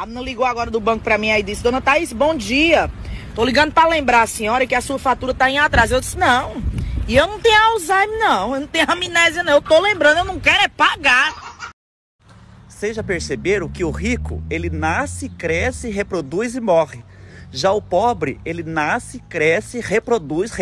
A menina ligou agora do banco pra mim aí e disse: Dona Thaís, bom dia. Tô ligando pra lembrar a senhora que a sua fatura tá em atraso. Eu disse: não. E eu não tenho Alzheimer, não. Eu não tenho amnésia, não. Eu tô lembrando, eu não quero é pagar. Vocês já perceberam que o rico, ele nasce, cresce, reproduz e morre. Já o pobre, ele nasce, cresce, reproduz,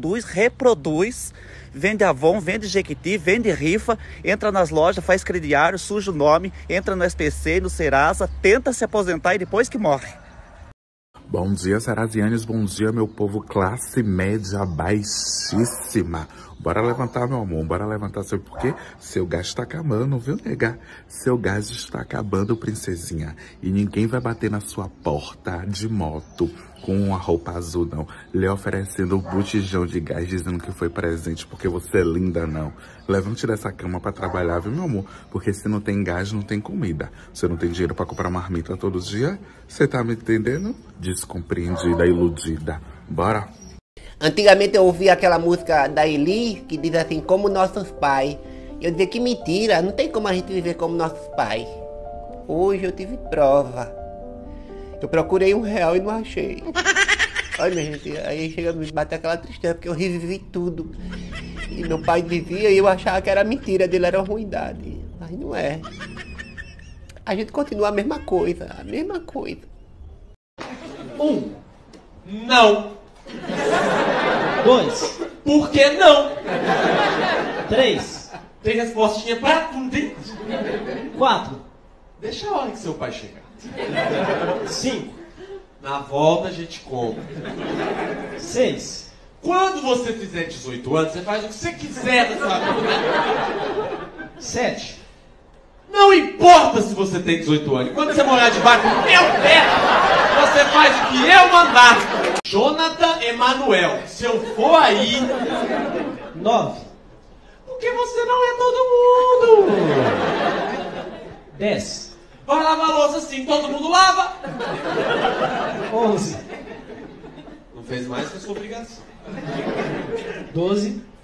vende Avon, vende Jequiti, vende rifa, entra nas lojas, faz crediário, suja o nome, entra no SPC, no Serasa, tenta se aposentar e depois que morre. Bom dia, Serasianes, bom dia, meu povo, classe média baixíssima. Bora levantar, meu amor, bora levantar, sabe por quê? Seu gás está acabando, viu, nega? Seu gás está acabando, princesinha. E ninguém vai bater na sua porta de moto com uma roupa azul, não. Lhe oferecendo um botijão de gás, dizendo que foi presente porque você é linda, não. Levante dessa cama pra trabalhar, viu, meu amor? Porque se não tem gás, não tem comida. Você não tem dinheiro pra comprar marmita todo dia? Você tá me entendendo? Descompreendida, iludida. Bora! Antigamente eu ouvia aquela música da Eli, que diz assim, como nossos pais. Eu dizia que mentira, não tem como a gente viver como nossos pais. Hoje eu tive prova. Eu procurei R$1 e não achei. Olha, minha gente, aí chega a me bater aquela tristeza, porque eu revivi tudo. E meu pai dizia e eu achava que era mentira, dele era ruindade. Mas não é. A gente continua a mesma coisa, a mesma coisa. Não. 2. Por que não? 3. Tem respostinha pra tudo, hein? 4. Deixa a hora que seu pai chegar. 5. Na volta a gente compra. 6. Quando você fizer 18 anos, você faz o que você quiser da sua vida. 7. Não importa se você tem 18 anos. Quando você morar debaixo do meu pé, você faz o que eu mandar. Jonathan Emanuel, se eu for aí... 9. Porque você não é todo mundo. 10. Vai lavar a louça assim, todo mundo lava. 11. Não fez mais que a sua obrigação. 12.